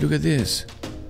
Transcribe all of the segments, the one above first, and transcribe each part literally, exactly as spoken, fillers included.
Look at this.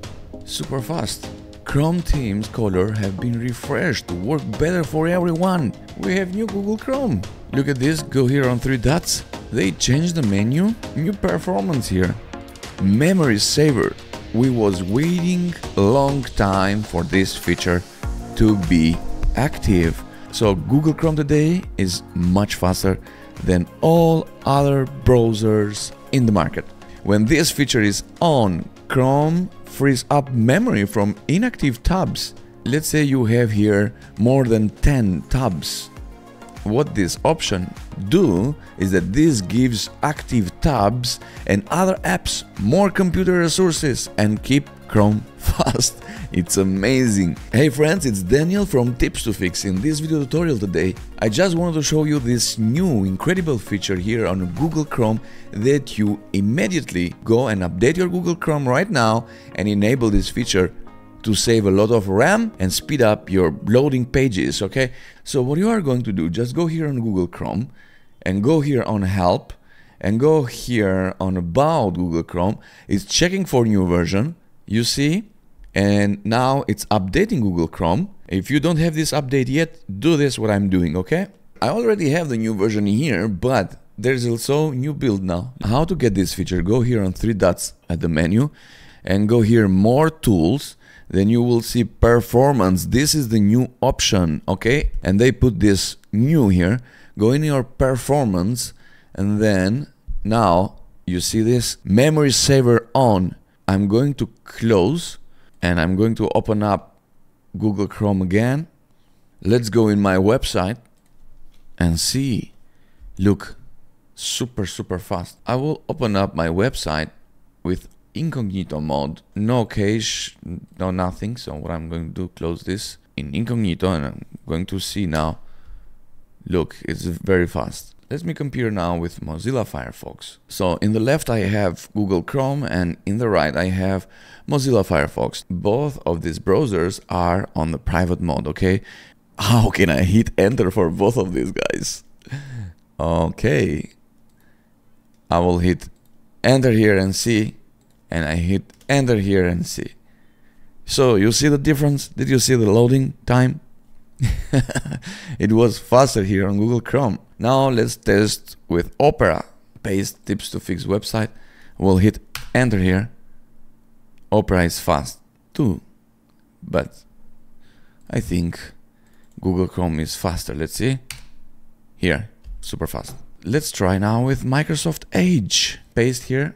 Super fast. Chrome themes color have been refreshed to work better for everyone. We have new Google Chrome. Look at this, go here on three dots. They changed the menu. New performance here. Memory saver. We was waiting a long time for this feature to be active. So Google Chrome today is much faster than all other browsers in the market. When this feature is on, Chrome frees up memory from inactive tabs. Let's say you have here more than ten tabs. What this option do is that this gives active tabs and other apps more computer resources and keep Chrome fast. It's amazing. Hey friends, it's Daniel from Tips to Fix. In this video tutorial today, I just wanted to show you this new incredible feature here on Google Chrome that you immediately go and update your Google Chrome right now and enable this feature to save a lot of RAM and speed up your loading pages, okay? So what you are going to do, just go here on Google Chrome and go here on Help and go here on About Google Chrome. It's checking for new version, you see? And now it's updating Google Chrome. If you don't have this update yet, do this what I'm doing, okay? I already have the new version here, but there's also new build now. How to get this feature? Go here on three dots at the menu and go here More Tools. Then you will see Performance. This is the new option, okay? And they put this new here. Go in your Performance and then now you see this Memory Saver on. I'm going to close and I'm going to open up Google Chrome again. Let's go in my website and see. Look, super, super fast. I will open up my website with incognito mode, no cache, no nothing. So what I'm going to do, close this in incognito and I'm going to see now. Look, it's very fast. Let me compare now with Mozilla Firefox. So in the left I have Google Chrome and in the right I have Mozilla Firefox. Both of these browsers are on the private mode, okay? How can I hit enter for both of these guys? Okay, I will hit enter here and see, and I hit enter here and see. So you see the difference? Did you see the loading time? It was faster here on Google Chrome. Now let's test with Opera. Paste Tips to Fix website. We'll hit enter here. Opera is fast too, but I think Google Chrome is faster. Let's see. Here, super fast. Let's try now with Microsoft Edge. Paste here.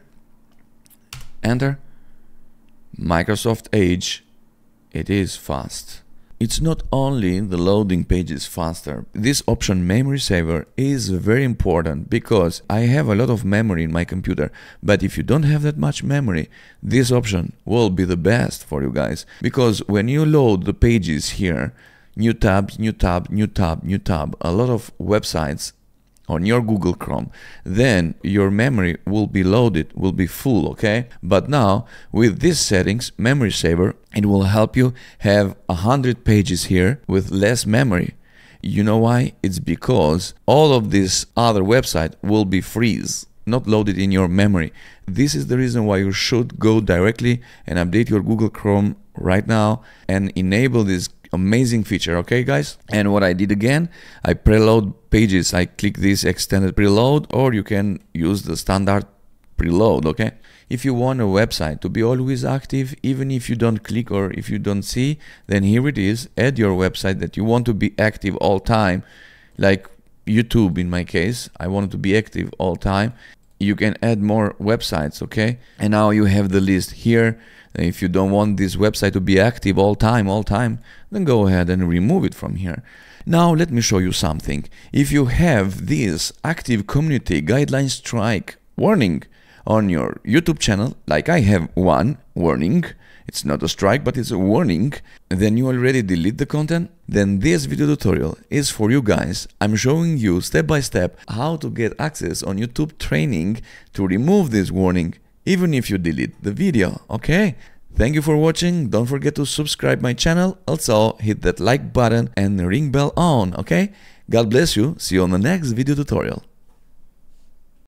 Enter. Microsoft Edge. It is fast. It's not only the loading page is faster. This option Memory Saver is very important because I have a lot of memory in my computer, but if you don't have that much memory, this option will be the best for you guys, because when you load the pages here, new tabs, new tab, new tab, new tab, a lot of websites on your Google Chrome, then your memory will be loaded, will be full, okay? But now with these settings, Memory Saver, it will help you have a hundred pages here with less memory. You know why? It's because all of this other website will be freeze, not loaded in your memory. This is the reason why you should go directly and update your Google Chrome right now and enable this amazing feature, okay guys? And what I did again, I preload pages. I click this extended preload, or you can use the standard preload, okay? If you want a website to be always active, even if you don't click or if you don't see, then here it is. Add your website that you want to be active all time, like YouTube in my case. I want it to be active all time. You can add more websites, okay? And now you have the list here. If you don't want this website to be active all time, all time, then go ahead and remove it from here. Now let me show you something. If you have this active community guideline strike warning on your YouTube channel, like I have one warning, it's not a strike, but it's a warning, then you already delete the content, then this video tutorial is for you guys. I'm showing you step by step how to get access on YouTube training to remove this warning, even if you delete the video, okay? Thank you for watching. Don't forget to subscribe my channel. Also, hit that like button and ring bell on, okay? God bless you. See you on the next video tutorial.